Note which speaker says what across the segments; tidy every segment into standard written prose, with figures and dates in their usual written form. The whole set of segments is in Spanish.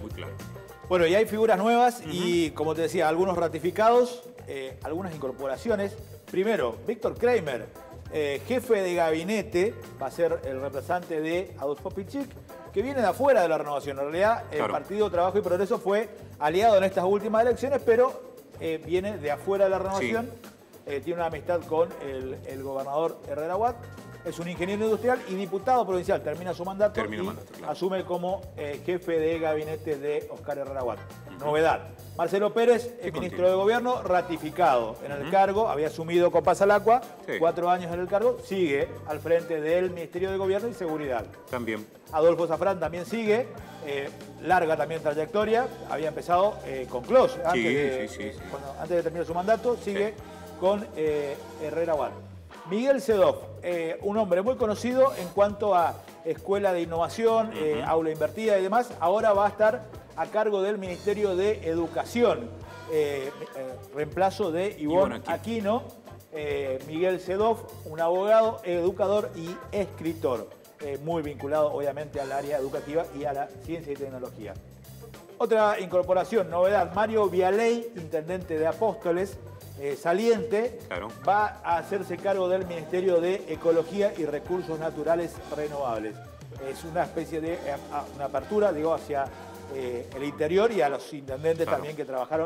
Speaker 1: muy claro.
Speaker 2: Bueno, y hay figuras nuevas y, como te decía, algunos ratificados, algunas incorporaciones. Primero, Víctor Kramer, jefe de gabinete, va a ser el representante de Adolfo Pichik, que viene de afuera de la renovación. En realidad, el Partido Trabajo y Progreso fue aliado en estas últimas elecciones, pero viene de afuera de la renovación. Sí. Tiene una amistad con el gobernador Herrera Watt. Es un ingeniero industrial y diputado provincial. Termina su mandato y asume como jefe de gabinete de Oscar Herrera Watt. Novedad. Marcelo Pérez, el ministro de Gobierno, ratificado en el cargo. Había asumido con Pasalacqua, 4 años en el cargo. Sigue al frente del Ministerio de Gobierno y Seguridad.
Speaker 1: También.
Speaker 2: Adolfo Zafrán también sigue. Larga también trayectoria. Había empezado con Clos. Antes de terminar su mandato, sigue con Herrera Watt. Miguel Sedov, un hombre muy conocido en cuanto a escuela de innovación, aula invertida y demás, ahora va a estar a cargo del Ministerio de Educación, reemplazo de Ivonne Aquino. Miguel Sedov, un abogado, educador y escritor, muy vinculado obviamente al área educativa y a la ciencia y tecnología. Otra incorporación, novedad, Mario Vialey, intendente de Apóstoles, saliente, va a hacerse cargo del Ministerio de Ecología y Recursos Naturales Renovables. Es una especie de una apertura, digo, hacia el interior y a los intendentes también que trabajaron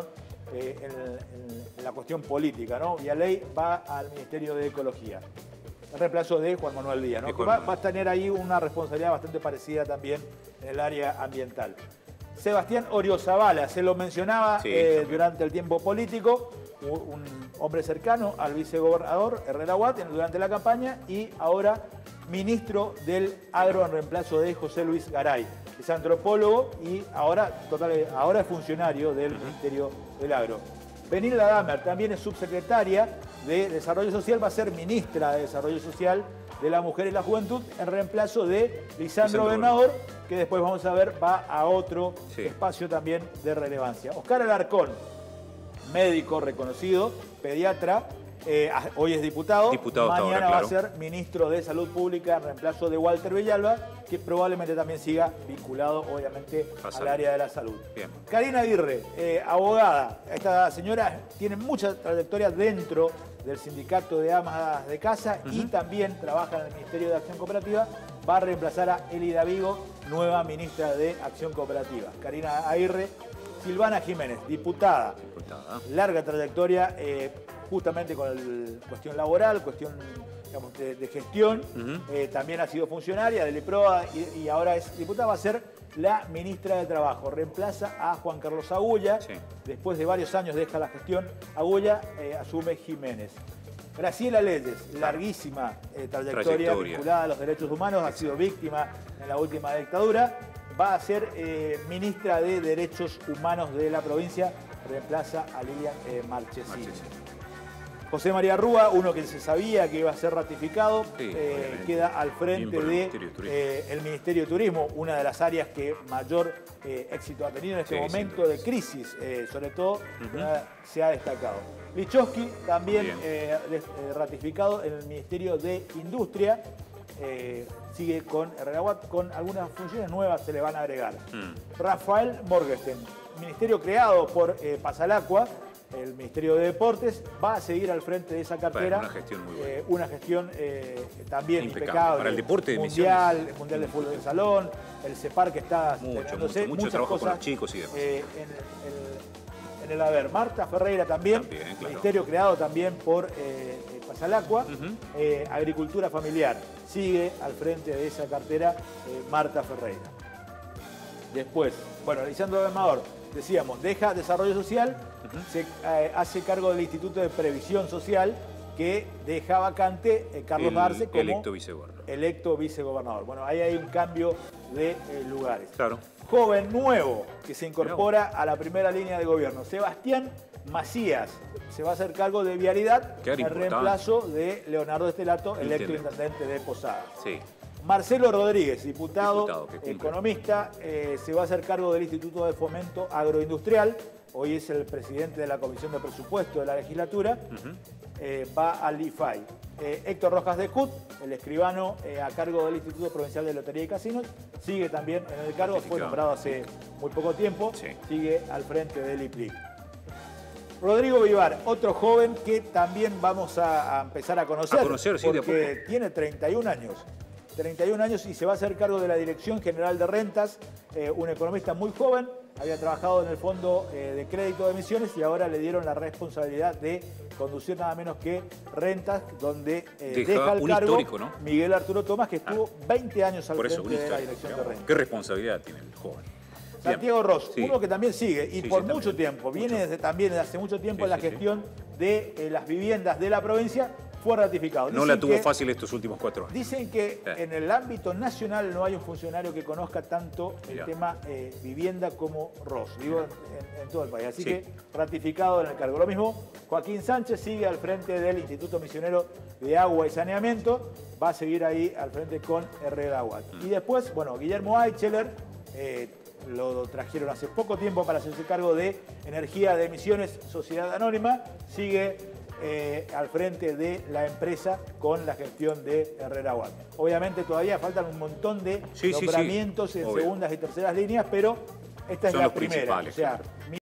Speaker 2: en la cuestión política, ¿no? Vialey va al Ministerio de Ecología. El reemplazo de Juan Manuel Díaz, ¿no? Que va a tener ahí una responsabilidad bastante parecida también en el área ambiental. Sebastián Oriozabala, se lo mencionaba durante el tiempo político, un hombre cercano al vicegobernador Herrera Watt durante la campaña y ahora ministro del Agro en reemplazo de José Luis Garay. Es antropólogo y ahora es funcionario del Ministerio del Agro. Benilda Damer también es subsecretaria de Desarrollo Social, va a ser ministra de Desarrollo Social de la Mujer y la Juventud en reemplazo de Lisandro Bernador, que después vamos a ver va a otro espacio también de relevancia. Oscar Alarcón, médico reconocido, pediatra, hoy es diputado, mañana va a ser ministro de Salud Pública en reemplazo de Walter Villalba, que probablemente también siga vinculado obviamente al área de la salud. Bien. Karina Aguirre, abogada, esta señora tiene mucha trayectoria dentro del sindicato de amas de casa y también trabaja en el Ministerio de Acción Cooperativa, va a reemplazar a Elida Vigo, nueva ministra de Acción Cooperativa. Karina Aguirre. Silvana Jiménez, diputada, larga trayectoria justamente con cuestión laboral, cuestión digamos, de gestión, también ha sido funcionaria del IPROA y ahora es diputada, va a ser la ministra de Trabajo, reemplaza a Juan Carlos Agulla, después de varios años deja la gestión, Agulla asume Jiménez. Graciela Leyes, larguísima trayectoria vinculada a los derechos humanos, ha sido víctima en la última dictadura, va a ser ministra de Derechos Humanos de la provincia, reemplaza a Lilian Marchesini. José María Rúa, uno que se sabía que iba a ser ratificado, queda al frente del Ministerio de Turismo, una de las áreas que mayor éxito ha tenido en este momento de crisis, sobre todo se ha destacado. Lichowski también ratificado en el Ministerio de Industria, sigue con Herrera Watt, con algunas funciones nuevas se le van a agregar. Rafael Morgenstern, ministerio creado por Pasalacqua, el Ministerio de Deportes, va a seguir al frente de esa cartera.
Speaker 1: Una gestión muy buena.
Speaker 2: Una gestión también impecable.
Speaker 1: Para el deporte de
Speaker 2: mundial, el Mundial de Fútbol de Salón, el CEPAR que está
Speaker 1: mucho trabajo con los chicos y demás.
Speaker 2: En el haber. Marta Ferreira también ministerio creado también por Pasalacqua, Agricultura Familiar. Sigue al frente de esa cartera Marta Ferreira. Después, bueno, Lisandro Bernador, decíamos, deja Desarrollo Social, se hace cargo del Instituto de Previsión Social, que deja vacante Carlos Arce como electo vicegobernador. Bueno, ahí hay un cambio de lugares.
Speaker 1: Claro.
Speaker 2: Joven nuevo que se incorpora a la primera línea de gobierno. Sebastián Macías se va a hacer cargo de Vialidad en reemplazo de Leonardo Estelato, electo intendente de Posadas. Marcelo Rodríguez, diputado economista, se va a hacer cargo del Instituto de Fomento Agroindustrial. Hoy es el presidente de la Comisión de Presupuesto de la legislatura. Va al IFAI. Héctor Rojas de Cut, el escribano a cargo del Instituto Provincial de Lotería y Casinos, sigue también en el cargo, fue nombrado hace muy poco tiempo, sigue al frente del IPLIC. Rodrigo Vivar, otro joven que también vamos a empezar a conocer porque tiene 31 años. 31 años y se va a hacer cargo de la Dirección General de Rentas, un economista muy joven, había trabajado en el Fondo de Crédito de Emisiones y ahora le dieron la responsabilidad de conducir nada menos que Rentas, donde deja el cargo
Speaker 1: histórico, ¿no?
Speaker 2: Miguel Arturo Tomás, que estuvo 20 años al frente de la Dirección de Rentas.
Speaker 1: ¿Qué responsabilidad tiene el joven?
Speaker 2: Santiago Ros, uno que también sigue y por mucho tiempo, viene también desde hace mucho tiempo en la gestión de las viviendas de la provincia, fue ratificado.
Speaker 1: No la tuvo fácil estos últimos 4 años.
Speaker 2: Dicen que en el ámbito nacional no hay un funcionario que conozca tanto el tema vivienda como Ros, digo, en todo el país. Así que ratificado en el cargo. Lo mismo, Joaquín Sánchez sigue al frente del Instituto Misionero de Agua y Saneamiento, va a seguir ahí al frente con Herrera Aguad. Y después, bueno, Guillermo Aicheler, lo trajeron hace poco tiempo para hacerse cargo de Energía de Emisiones Sociedad Anónima, sigue al frente de la empresa con la gestión de Herrera Aguad. Obviamente todavía faltan un montón de nombramientos en segundas y terceras líneas, pero esta es la primera. O sea,